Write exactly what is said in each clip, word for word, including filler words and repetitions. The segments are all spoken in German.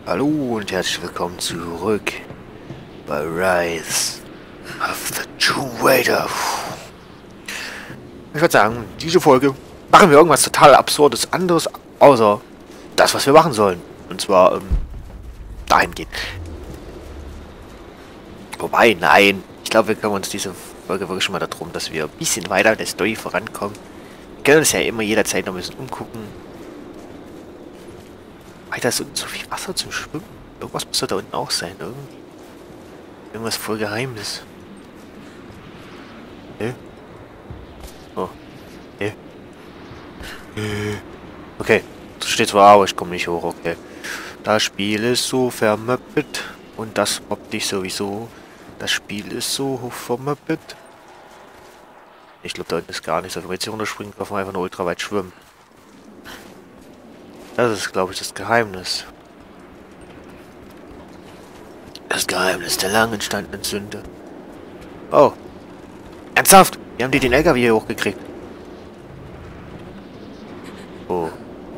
Hallo und herzlich willkommen zurück bei Rise of the Tomb Raider. Ich würde sagen, diese Folge machen wir irgendwas total Absurdes anderes, außer das, was wir machen sollen. Und zwar ähm, dahin gehen. Wobei, nein. Ich glaube, wir kümmern uns diese Folge wirklich schon mal darum, dass wir ein bisschen weiter in der Story vorankommen. Wir können uns ja immer jederzeit noch ein bisschen umgucken. Alter, ist unten so viel Wasser zum Schwimmen. Irgendwas muss da unten auch sein, irgendwie. Irgendwas voll Geheimnis. Ne? Oh. Ne? Okay. Das steht zwar, aber ich komme nicht hoch, okay. Das Spiel ist so vermöppelt. Und das mobbt dich sowieso. Das Spiel ist so hoch vermöppelt. Ich glaube, da unten ist gar nichts. Wenn wir jetzt hier runterspringen, können wir einfach nur ultra weit schwimmen. Das ist, glaube ich, das Geheimnis. Das Geheimnis der lang entstandenen Sünde. Oh. Ernsthaft? Wie haben die den L K W hier hochgekriegt? Oh.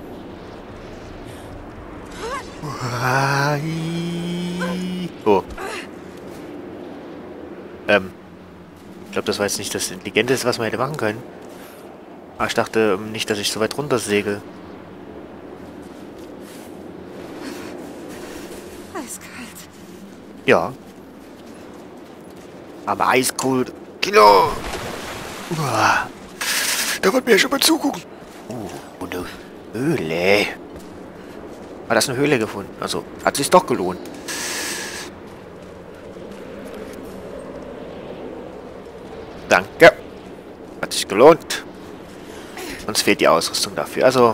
Oh. Ähm. Ich glaube, das war jetzt nicht das Intelligenteste, was man hätte machen können. Aber ich dachte nicht, dass ich so weit runter segel. Ja. Aber eiskalt. Kilo! Uah. Da wird mir ja schon mal zugucken. Uh, und eine Höhle. Hat das eine Höhle gefunden? Also, hat sich doch gelohnt. Danke. Hat sich gelohnt. Uns fehlt die Ausrüstung dafür. Also,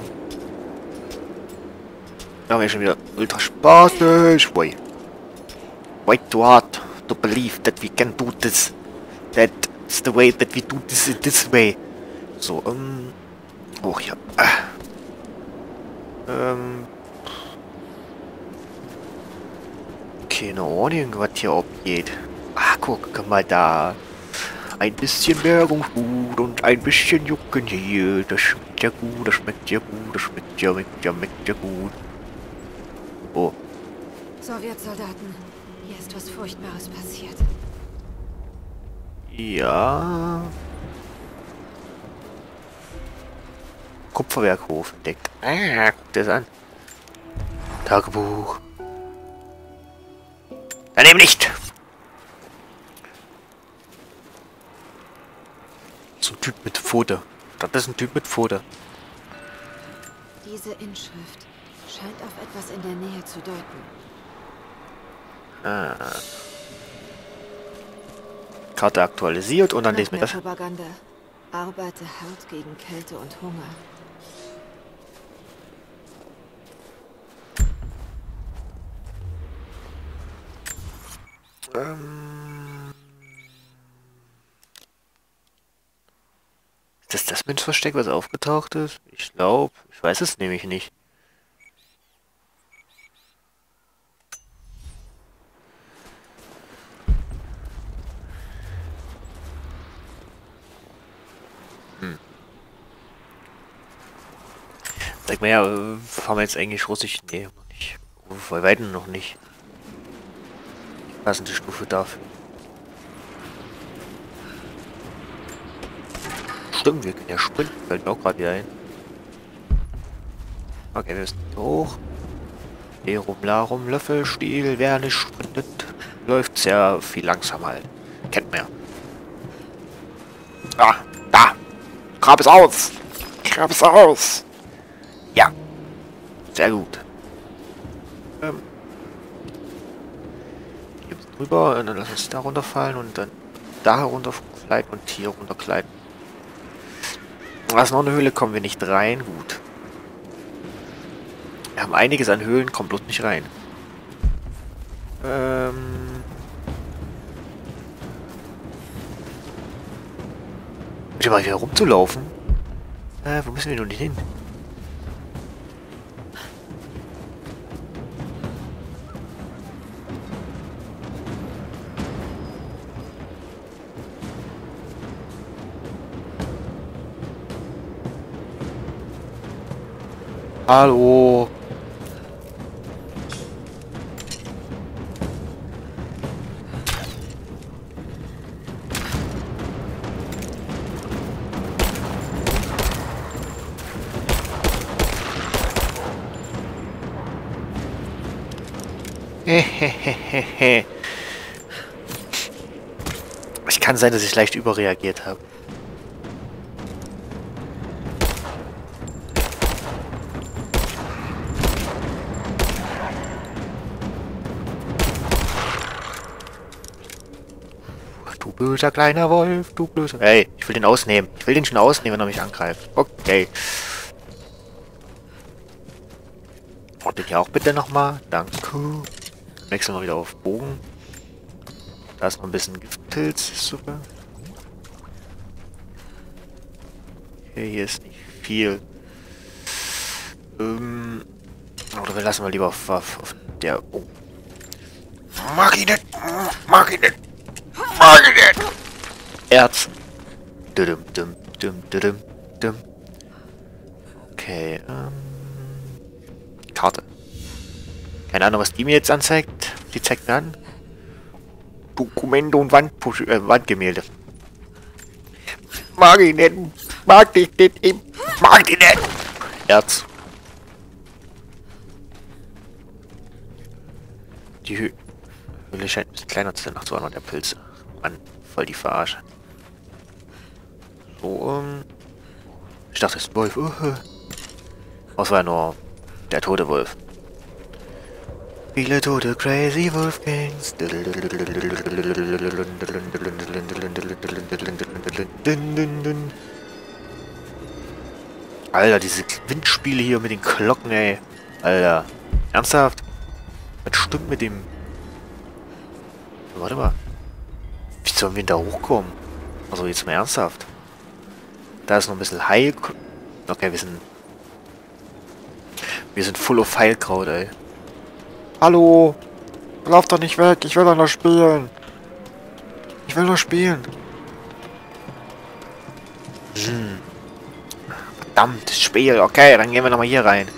da haben wir schon wieder ultra spaßig. Wait. Wait too hard to believe that we can do this. That's the way that we do this in this way. So, ähm. Oh, ja. Ähm. Keine Ahnung, was hier abgeht. Ah, guck mal da. Ein bisschen Bergungsgut und ein bisschen Jucken hier. Das schmeckt ja gut, das schmeckt ja gut, das schmeckt ja, schmeckt ja, schmeckt ja gut. Oh. Sowjetsoldaten. Hier ist was Furchtbares passiert. Ja. Kupferwerkhof entdeckt. Ah, guck das an. Tagebuch. Daneben nicht! So ein Typ mit Pfote. Das ist ein Typ mit Pfote. Diese Inschrift scheint auf etwas in der Nähe zu deuten. Ah. Karte aktualisiert und dann lesen wir das. Propaganda. Arbeite hart gegen Kälte und Hunger. Ähm. Ist das das Münzversteck, was aufgetaucht ist? Ich glaube, ich weiß es nämlich nicht. Hm. Sag mal ja, haben wir jetzt eigentlich Russisch? Nee, noch nicht. Bei weitem noch nicht. Passende Stufe dafür. Stimmt, wir können ja sprinten. Fällt mir auch gerade wieder ein. Okay, wir müssen hoch. Lerum Larum Löffelstiel, wer nicht sprintet, läuft sehr viel langsamer halt. Kennt man ja. Ah, da! Grab es aus! Grab es aus! Ja. Sehr gut. Ähm. Hier drüber und dann lass uns da runterfallen und dann da heruntergleiten und hier runtergleiten. Da ist noch eine Höhle, kommen wir nicht rein. Gut. Wir haben einiges an Höhlen, kommt bloß nicht rein. Ähm. Bitte mal wieder rumzulaufen. Äh, wo müssen wir nun hin? Hallo. Es kann sein, dass ich leicht überreagiert habe. Du böser kleiner Wolf, du böser... Hey, ich will den ausnehmen. Ich will den schon ausnehmen, wenn er mich angreift. Okay. Und den hier auch bitte nochmal. Danke. Wechseln wir wieder auf Bogen. Da ist noch ein bisschen Giftpilz. Super. Okay, hier ist nicht viel. Ähm... Oder wir lassen mal lieber auf, auf, auf der... Oh. Mag ich nicht! Mag ich nicht! Mag ich nicht! Erz. Dum, dum, dum, dum, dum. Okay, ähm... Karte. Keine Ahnung, was die mir jetzt anzeigt. Die zeigt mir an. Dokumente und Wandpusch äh, Wandgemälde. Mag ich nicht! Mag dich nicht! Ich mag dich nicht! Erz. Die Hü Höhle scheint ein bisschen kleiner zu sein. Ach so, noch der Pilz. Mann, voll die Verarsche. So, ähm... Ich dachte, es ist ein Wolf. Uh -huh. Das war nur der tote Wolf. Viele tote Crazy Wolf Gangs. Alter, diese Windspiele hier mit den Glocken, ey. Alter. Ernsthaft? Was stimmt mit dem... Warte mal. Wie sollen wir denn da hochkommen? Also jetzt mal ernsthaft. Da ist noch ein bisschen Heil... Okay, wir sind... Wir sind full of Heilkraut, ey. Hallo! Lauf doch nicht weg, ich will doch noch spielen. Ich will nur spielen. Hm. Verdammtes Spiel. Okay, dann gehen wir nochmal hier rein.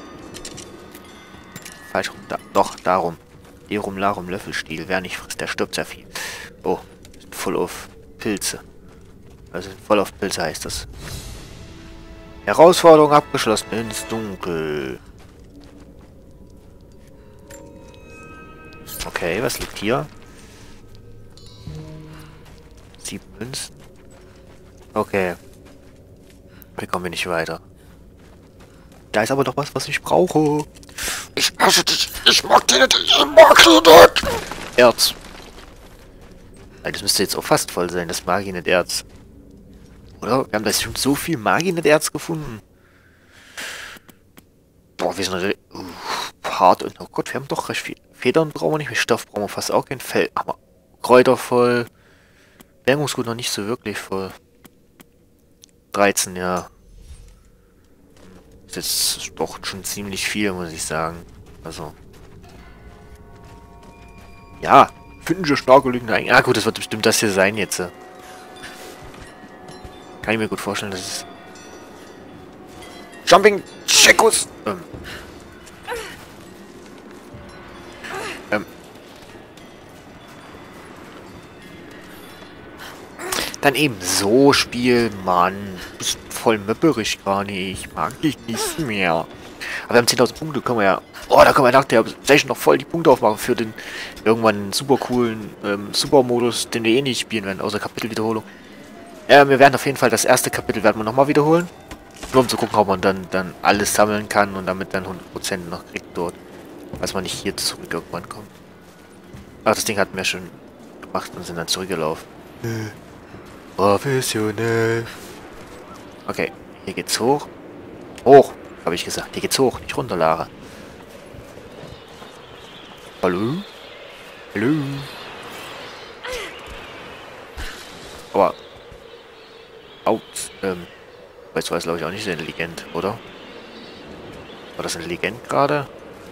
Falsch rum. Da, doch, darum. Derum, Larum, Löffelstiel. Wer nicht frisst, der stirbt sehr viel. Oh, sind voll auf Pilze. Also voll auf Pilze heißt das. Herausforderung abgeschlossen. Ins Dunkel. Okay, was liegt hier? Sieben Münzen. Okay. Hier kommen wir nicht weiter. Da ist aber noch was, was ich brauche. Ich hasse dich. Ich mag dich nicht. Ich mag dich nicht. Erz. Das müsste jetzt auch fast voll sein, das Magienet-Erz. Oder? Wir haben da schon so viel Magienet-Erz gefunden. Boah, wir sind uh, hart und oh Gott, wir haben doch recht viel. Federn brauchen wir nicht mehr, Stoff brauchen wir fast auch kein Fell. Aber Kräuter voll. Bergungsgut noch nicht so wirklich voll. dreizehn, ja. Das ist doch schon ziemlich viel, muss ich sagen. Also. Ja, finnische Starkelügen. Ah gut, das wird bestimmt das hier sein jetzt. Kann ich mir gut vorstellen, dass es... Jumping Checkus! Ähm. Ähm. Dann eben so spielen, Mann. Du bist voll möpperig gar nicht. Ich mag dich nicht mehr. Aber wir haben zehntausend Punkte, können wir ja... Oh, da können wir nach der Session noch voll die Punkte aufmachen für den irgendwann super coolen ähm, Super-Modus, den wir eh nicht spielen werden, außer Kapitelwiederholung. Ja, wir werden auf jeden Fall das erste Kapitel werden wir nochmal wiederholen. Nur um zu gucken, ob man dann, dann alles sammeln kann und damit dann hundert Prozent noch kriegt dort. Falls man nicht hier zurück irgendwann kommt. Ach, das Ding hatten wir schon gemacht und sind dann zurückgelaufen. Professionell. Okay, hier geht's hoch. Hoch, habe ich gesagt. Hier geht's hoch, nicht runter, Lara. Hallo? Hallo? Aber... Out, ähm... Weißt du, war es glaube ich auch nicht so intelligent, oder? War das intelligent gerade?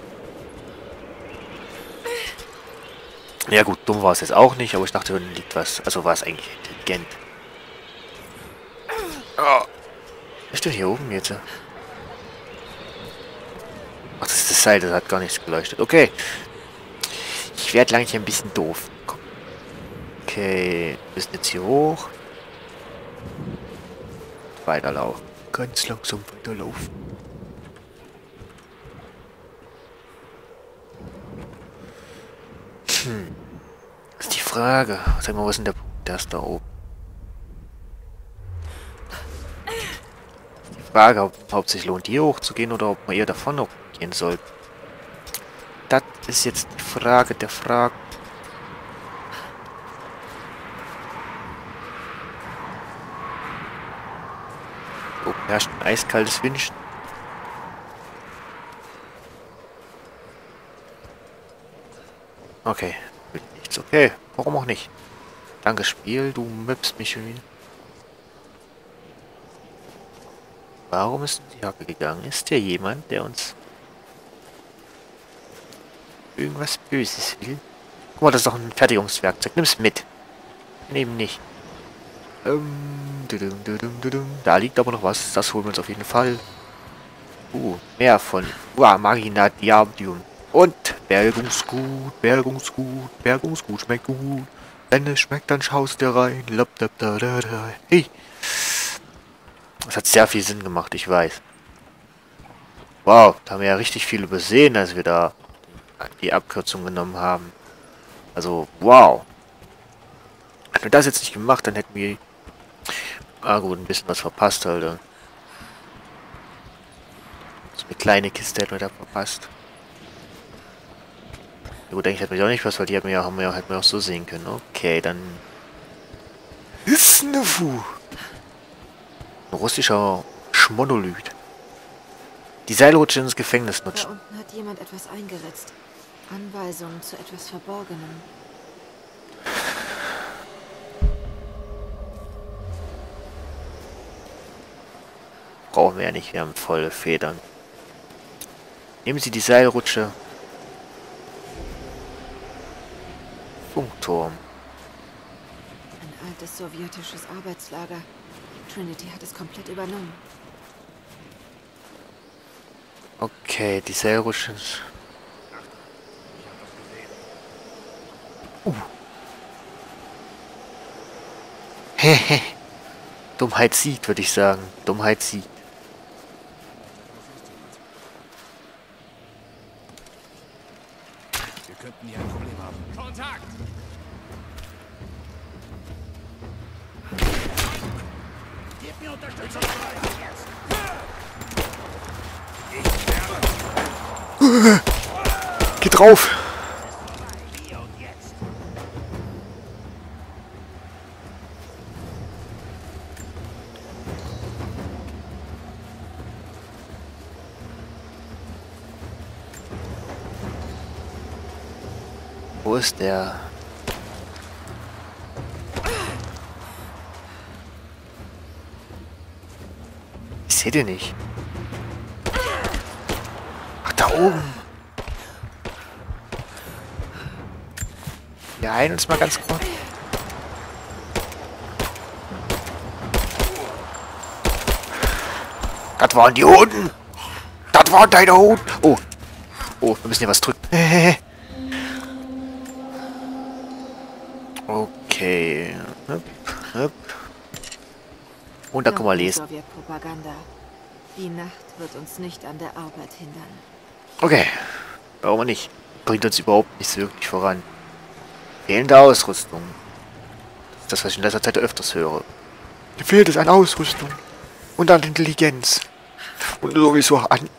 Ja gut, dumm war es jetzt auch nicht, aber ich dachte, unten liegt was. Also war es eigentlich intelligent. Oh. Was ist denn hier oben jetzt? Ach, das ist das Seil, das hat gar nichts geleuchtet. Okay. Ich werde langsam ein bisschen doof. Komm. Okay, wir müssen jetzt hier hoch. Weiterlaufen. Ganz langsam weiterlaufen. Hm. Das ist die Frage. Sag mal, wo ist denn der Punkt? Der ist da oben. Die Frage, ob es hauptsächlich lohnt, hier hochzugehen oder ob man eher davon hochgehen soll. Das ist jetzt die Frage der Frage. Oh, herrscht ein eiskaltes Wind. Okay, wird nichts. Okay, warum auch nicht? Danke, Spiel, du möpst mich schon wieder. Warum ist in die Hacke gegangen? Ist hier jemand, der uns irgendwas Böses will? Guck mal, das ist doch ein Fertigungswerkzeug. Nimm's mit. Nehmen nicht. Ähm, dudum, dudum, dudum. Da liegt aber noch was. Das holen wir uns auf jeden Fall. Uh, mehr von Uah, Marina Diabium. Und Bergungsgut, Bergungsgut, Bergungsgut schmeckt gut. Wenn es schmeckt, dann schaust du rein. Lap, lap, da, da, da. Hey. Das hat sehr viel Sinn gemacht, ich weiß. Wow, da haben wir ja richtig viel übersehen, als wir da die Abkürzung genommen haben. Also, wow. Hätten wir das jetzt nicht gemacht, dann hätten wir... Ah gut, ein bisschen was verpasst, Alter. So eine kleine Kiste hätten wir da verpasst. Ja, gut, eigentlich hätten wir auch nicht was, weil die haben wir ja, haben wir ja, hätten wir auch so sehen können. Okay, dann... Isnefu. Ein russischer Schmonolith. Die Seilrutsche ins Gefängnis Da nutschen. unten hat jemand etwas eingeritzt. Anweisungen zu etwas Verborgenem. Brauchen wir ja nicht, wir haben volle Federn. Nehmen Sie die Seilrutsche. Funkturm. Ein altes sowjetisches Arbeitslager. Trinity hat es komplett übernommen. Okay, die Seilrutsche. Uh. Hehe. Dummheit siegt, würde ich sagen. Dummheit siegt. Wir könnten hier ein Problem haben. Kontakt! Gib mir Unterstützung! Geh drauf! Wo ist der? Ich sehe den nicht. Ach, da oben. Wir heilen uns mal ganz kurz. Das waren die Hunden. Das waren deine Hunden. Oh. Oh, wir müssen hier was drücken. Okay. Hup, hup. Und da können wir lesen. Sowjetpropaganda. Die Nacht wird uns nicht an der Arbeit hindern. Okay. Warum nicht? Bringt uns überhaupt nicht so wirklich voran. Fehlende Ausrüstung. Das ist das, was ich in letzter Zeit öfters höre. Mir fehlt es an Ausrüstung. Und an Intelligenz. Und sowieso an...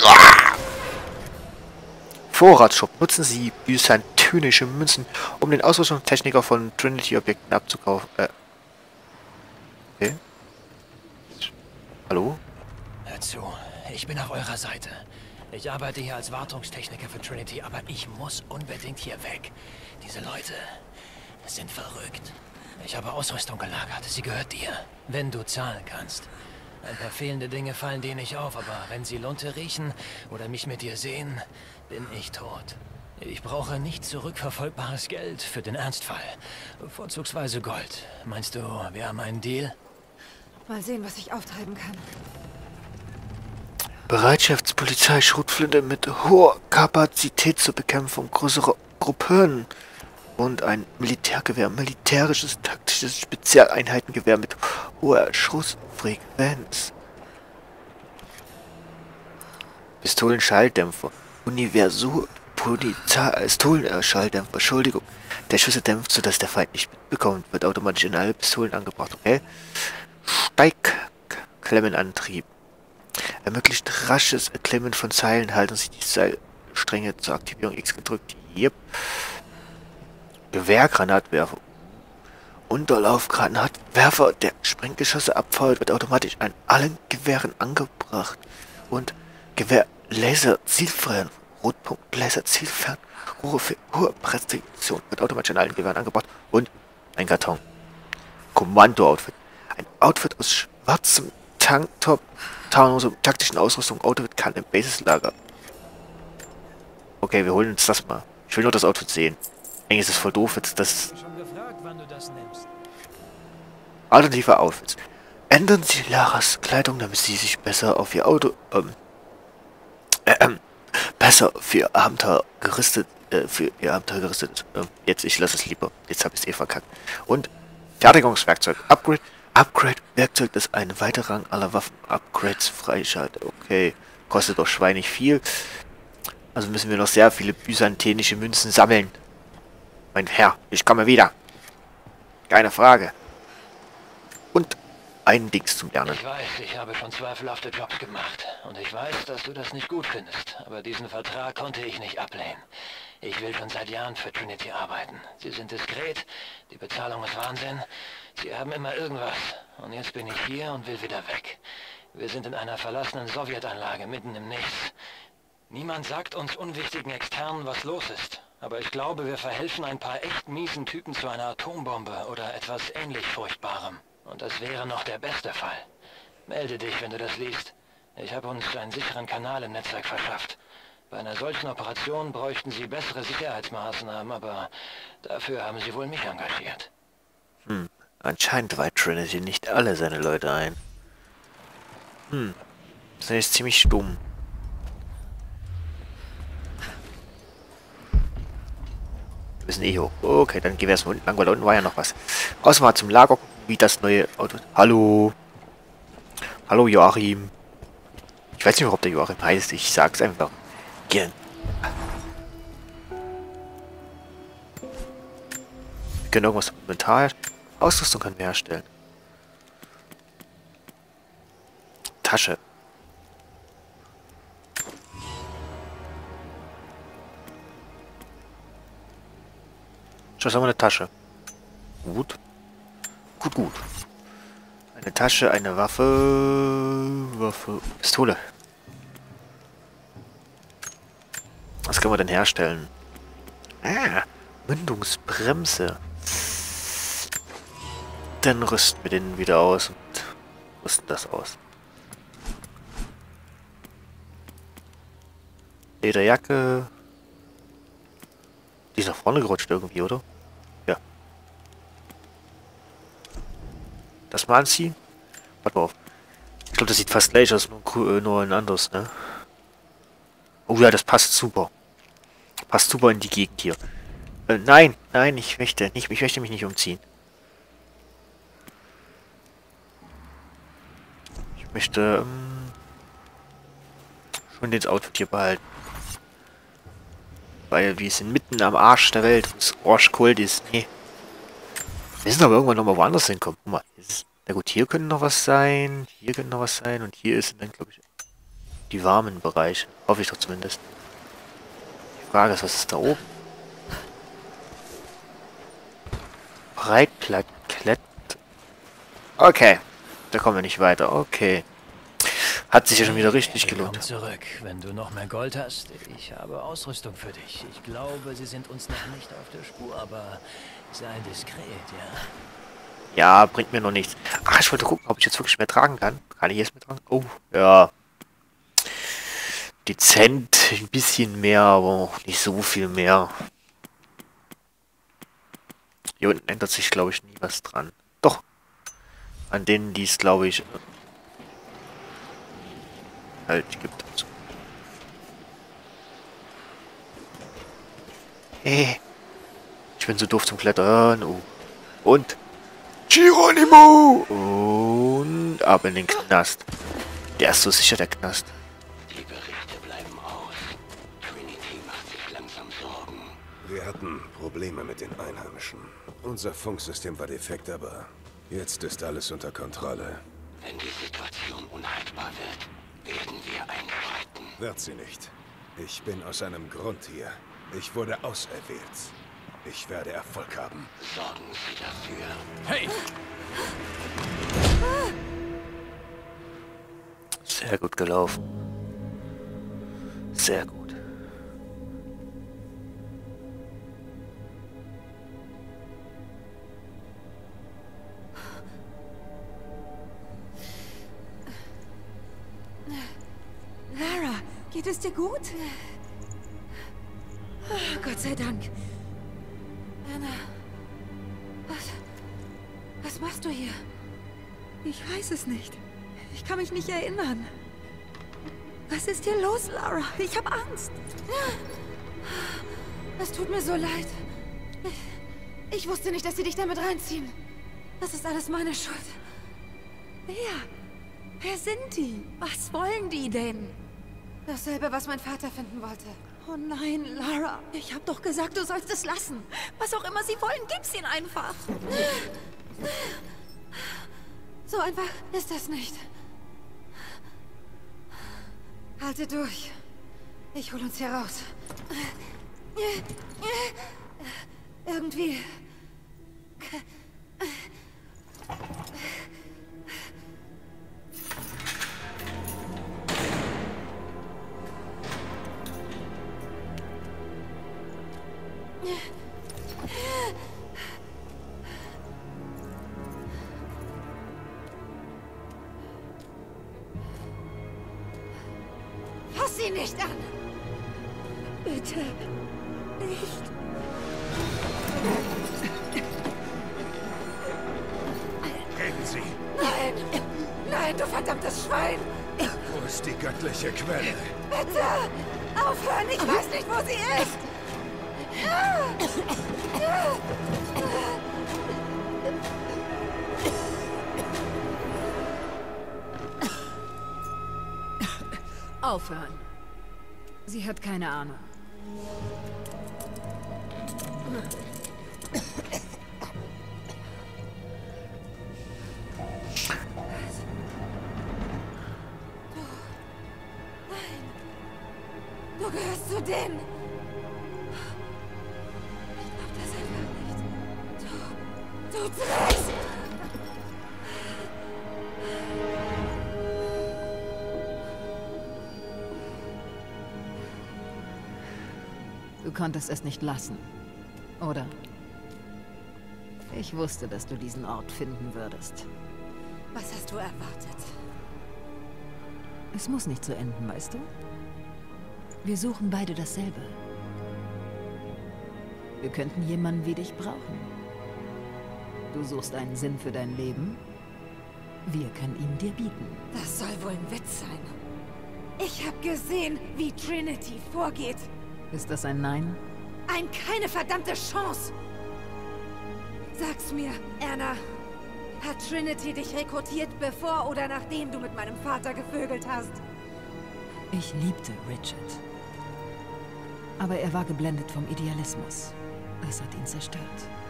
Vorratsshop. Nutzen Sie byzantinische Münzen, um den Ausrüstungstechniker von Trinity-Objekten abzukaufen. Äh. Okay. Hallo? Hör zu, ich bin auf eurer Seite. Ich arbeite hier als Wartungstechniker für Trinity, aber ich muss unbedingt hier weg. Diese Leute sind verrückt. Ich habe Ausrüstung gelagert, sie gehört dir. Wenn du zahlen kannst. Ein paar fehlende Dinge fallen dir nicht auf, aber wenn sie Lunte riechen oder mich mit dir sehen, bin ich tot. Ich brauche nicht zurückverfolgbares Geld für den Ernstfall. Vorzugsweise Gold. Meinst du, wir haben einen Deal? Mal sehen, was ich auftreiben kann. Bereitschaftspolizei, Schrotflinte mit hoher Kapazität zur Bekämpfung größerer Gruppen. Und ein Militärgewehr, militärisches, taktisches Spezialeinheitengewehr mit hoher Schussfrequenz. Pistolen-Schalldämpfer, Universal Pistolenschalldämpfer. Entschuldigung. Der Schüsse dämpft, sodass der Feind nicht mitbekommt. Wird automatisch in alle Pistolen angebracht. Okay. Steigklemmenantrieb. Ermöglicht rasches Erklimmen von Seilen. Halten sich die Seilstränge zur Aktivierung X gedrückt. Yep. Gewehrgranatwerfer. Unterlaufgranatwerfer, der Sprenggeschosse abfeuert, wird automatisch an allen Gewehren angebracht. Und Gewehr Laser zielfern. Rotpunkt Laser zielfern. Rohre für hohe Präzision wird automatisch an allen Gewehren angebracht. Und ein Karton. Kommando-Outfit. Ein Outfit aus schwarzem Tanktop, Tarnhose, taktischen Ausrüstung. Outfit kann im Basislager. Okay, wir holen uns das mal. Ich will nur das Outfit sehen. Eigentlich ist es voll doof jetzt, das... Schon gefragt, wann du das nimmst. Alternative Outfits. Ändern Sie Laras Kleidung, damit sie sich besser auf ihr Auto... Ähm, äh, ähm, besser für ihr Abenteuer gerüstet... Äh, für ihr Abenteuer gerüstet ist. Ähm, jetzt, ich lasse es lieber. Jetzt habe ich es eh verkackt. Und Fertigungswerkzeug. Upgrade. Upgrade. Werkzeug, das einen weiteren Rang aller Waffen-Upgrades freischaltet. Okay. Kostet doch schweinig viel. Also müssen wir noch sehr viele byzantinische Münzen sammeln. Mein Herr, ich komme wieder. Keine Frage. Und ein Dings zum Lernen. Ich weiß, ich habe schon zweifelhafte Jobs gemacht. Und ich weiß, dass du das nicht gut findest. Aber diesen Vertrag konnte ich nicht ablehnen. Ich will schon seit Jahren für Trinity arbeiten. Sie sind diskret, die Bezahlung ist Wahnsinn. Sie haben immer irgendwas. Und jetzt bin ich hier und will wieder weg. Wir sind in einer verlassenen Sowjetanlage mitten im Nichts. Niemand sagt uns unwichtigen Externen, was los ist. Aber ich glaube, wir verhelfen ein paar echt miesen Typen zu einer Atombombe oder etwas ähnlich Furchtbarem. Und das wäre noch der beste Fall. Melde dich, wenn du das liest. Ich habe uns einen sicheren Kanal im Netzwerk verschafft. Bei einer solchen Operation bräuchten sie bessere Sicherheitsmaßnahmen, aber dafür haben sie wohl mich engagiert. Hm, anscheinend weiht Trinity nicht alle seine Leute ein. Hm, das ist ziemlich dumm. Wir müssen eh hoch. Okay, dann gehen wir erstmal unten lang, weil da unten war ja noch was. Außer mal zum Lager gucken, wie das neue Auto... Hallo. Hallo Joachim. Ich weiß nicht mehr, ob der Joachim heißt. Ich sag's einfach. Gern. Wir können irgendwas im Inventar... Ausrüstung können wir herstellen. Tasche. Schon haben wir eine Tasche. Gut. Gut, gut. Eine Tasche, eine Waffe... Waffe... Pistole. Was können wir denn herstellen? Ah, Mündungsbremse. Dann rüsten wir den wieder aus und rüsten das aus. Lederjacke. Die ist nach vorne gerutscht irgendwie, oder? Ja. Das mal anziehen? Warte mal auf. Ich glaube, das sieht fast gleich aus, nur, nur ein anderes, ne? Oh ja, das passt super. Passt super in die Gegend hier. Äh, nein, nein, ich möchte nicht, ich möchte mich nicht umziehen. Ich möchte ähm, schon das Outfit hier behalten. Weil wir sind mitten am Arsch der Welt, wo es arschkalt ist. Nee. Wir müssen aber irgendwann nochmal woanders hinkommen. Guck mal, ist, na gut, hier könnte noch was sein, hier könnte noch was sein und hier ist dann, glaube ich, die warmen Bereiche. Hoffe ich doch zumindest. Die Frage ist, was ist da oben? Breitplakett. Okay. Da kommen wir nicht weiter. Okay. Hat sich ja schon wieder richtig gelohnt. Komm zurück, wenn du noch mehr Gold hast. Ich habe Ausrüstung für dich. Ich glaube, sie sind uns noch nicht auf der Spur, aber sei diskret, ja? Ja, bringt mir noch nichts. Ach, ich wollte gucken, ob ich jetzt wirklich mehr tragen kann. Kann ich jetzt mehr tragen? Oh, ja. Dezent, ein bisschen mehr, aber auch nicht so viel mehr. Hier unten ändert sich, glaube ich, nie was dran. Doch. An denen, die es, glaube ich, halt gibt. Also. Hey. Ich bin so doof zum Klettern. Oh. Und Geronimo! Und ab in den Knast. Der ist so sicher, der Knast. Die Berichte bleiben aus. Trinity macht sich langsam Wir hatten Probleme mit den Einheimischen. Unser Funksystem war defekt, aber jetzt ist alles unter Kontrolle. Wenn die Situation unhaltbar wird, werden wir einschreiten. Wird sie nicht. Ich bin aus einem Grund hier. Ich wurde auserwählt. Ich werde Erfolg haben. Sorgen Sie dafür. Hey! Sehr gut gelaufen. Sehr gut. Lara, geht es dir gut? Oh, Gott sei Dank. Anna, was, was machst du hier? Ich weiß es nicht. Ich kann mich nicht erinnern. Was ist hier los, Lara? Ich habe Angst. Es tut mir so leid. Ich, ich wusste nicht, dass sie dich damit reinziehen. Das ist alles meine Schuld. Wer? Wer sind die? Was wollen die denn? Dasselbe, was mein Vater finden wollte. Oh nein, Lara. Ich habe doch gesagt, du sollst es lassen. Was auch immer sie wollen, gib's ihnen einfach. So einfach ist das nicht. Halte durch. Ich hol uns hier raus. Irgendwie. Fass sie nicht an! Bitte nicht. Reden Sie! Nein! Nein, du verdammtes Schwein! Wo ist die göttliche Quelle? Bitte! Aufhören! Ich weiß nicht, wo sie ist! Aufhören. Sie hat keine Ahnung. Du gehörst zu denen. Ich glaub das einfach nicht. Du, du Drecks! Du konntest es nicht lassen, oder? Ich wusste, dass du diesen Ort finden würdest. Was hast du erwartet? Es muss nicht so enden, weißt du? Wir suchen beide dasselbe. Wir könnten jemanden wie dich brauchen. Du suchst einen Sinn für dein Leben. Wir können ihn dir bieten. Das soll wohl ein Witz sein. Ich habe gesehen, wie Trinity vorgeht. Ist das ein Nein? Ein keine verdammte Chance! Sag's mir, Anna. Hat Trinity dich rekrutiert, bevor oder nachdem du mit meinem Vater gevögelt hast? Ich liebte Richard. Aber er war geblendet vom Idealismus. Das hat ihn zerstört.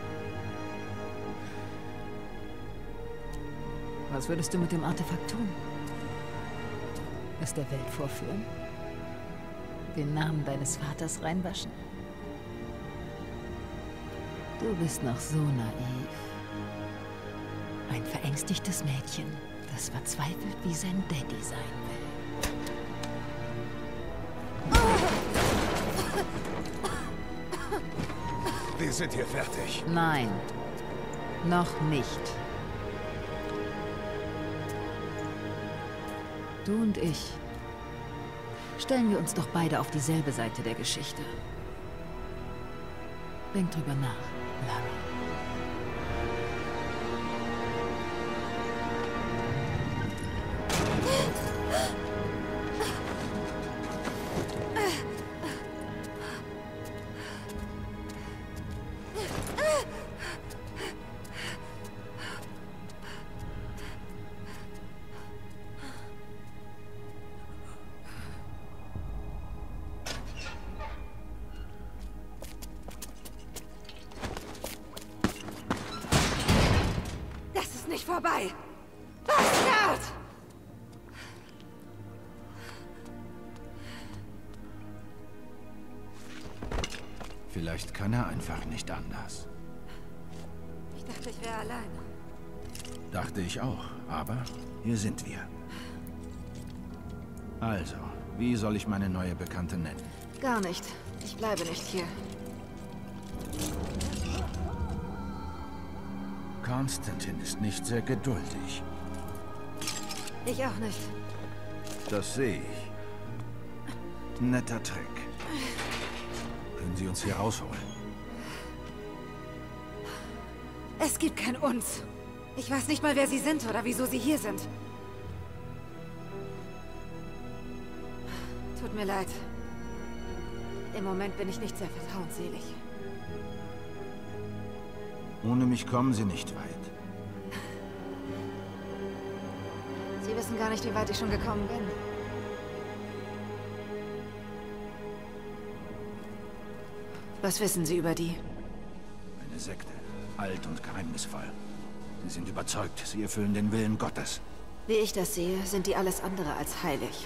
Was würdest du mit dem Artefakt tun? Es der Welt vorführen? Den Namen deines Vaters reinwaschen? Du bist noch so naiv. Ein verängstigtes Mädchen, das verzweifelt wie sein Daddy sein will. Wir sind hier fertig. Nein, noch nicht. Du und ich. Stellen wir uns doch beide auf dieselbe Seite der Geschichte. Denk drüber nach, Lara. vorbei! Bastard! Vielleicht kann er einfach nicht anders. Ich dachte, ich wäre allein. Dachte ich auch, aber hier sind wir. Also, wie soll ich meine neue Bekannte nennen? Gar nicht. Ich bleibe nicht hier. Konstantin ist nicht sehr geduldig. Ich auch nicht. Das sehe ich. Netter Trick. Können Sie uns hier rausholen? Es gibt kein Uns. Ich weiß nicht mal, wer Sie sind oder wieso Sie hier sind. Tut mir leid. Im Moment bin ich nicht sehr vertrauensselig. Ohne mich kommen Sie nicht weit. Sie wissen gar nicht, wie weit ich schon gekommen bin. Was wissen Sie über die? Eine Sekte. Alt und geheimnisvoll. Sie sind überzeugt, sie erfüllen den Willen Gottes. Wie ich das sehe, sind die alles andere als heilig.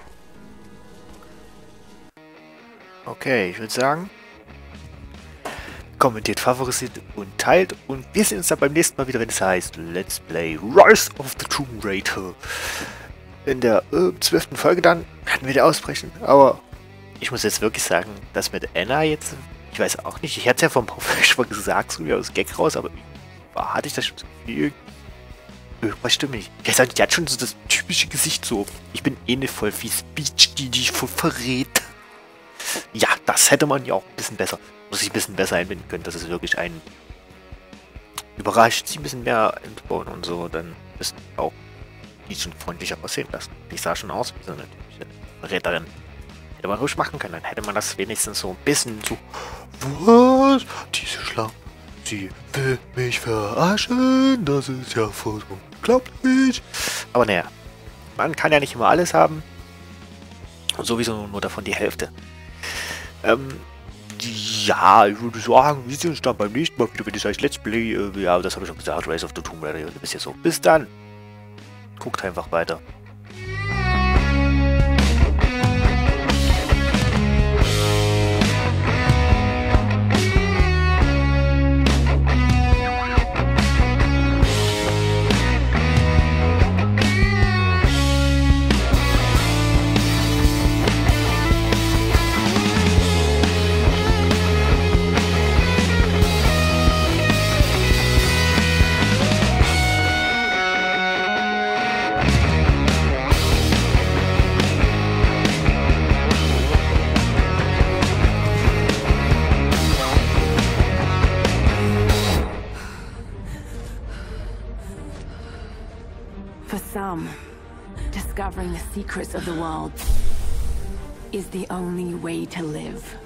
Okay, ich würde sagen, kommentiert, favorisiert und teilt. Und wir sehen uns dann beim nächsten Mal wieder, wenn es heißt Let's Play Rise of the Tomb Raider. In der äh, zwölften Folge dann werden wir da ausbrechen. Aber ich muss jetzt wirklich sagen, dass mit Anna jetzt, ich weiß auch nicht, ich hatte es ja vom Profil schon mal gesagt, so wie aus Gag raus, aber hatte ich das schon so viel. Irgendwas stimmt nicht. Ich weiß nicht, die hat schon so das typische Gesicht so. Ich bin eh eine voll wie Speech, die dich voll verrät. Ja, das hätte man ja auch ein bisschen besser, muss ich ein bisschen besser einbinden können, dass es wirklich einen überrascht, sie ein bisschen mehr entbauen und so, dann ist auch die schon freundlicher aussehen lassen. Die sah schon aus wie so eine typische Verräterin. Hätte man ruhig machen können, dann hätte man das wenigstens so ein bisschen so, was? Diese Schlange, sie will mich verarschen, das ist ja voll unglaublich. Aber naja, man kann ja nicht immer alles haben. Und sowieso nur davon die Hälfte. Ähm, ja, ich würde sagen, wir sehen uns dann beim nächsten Mal wieder, wenn es heißt Let's Play. Äh, ja, das habe ich schon gesagt, Rise of the Tomb Raider. Bis jetzt so. Bis dann. Guckt einfach weiter. For some, discovering the secrets of the world is the only way to live.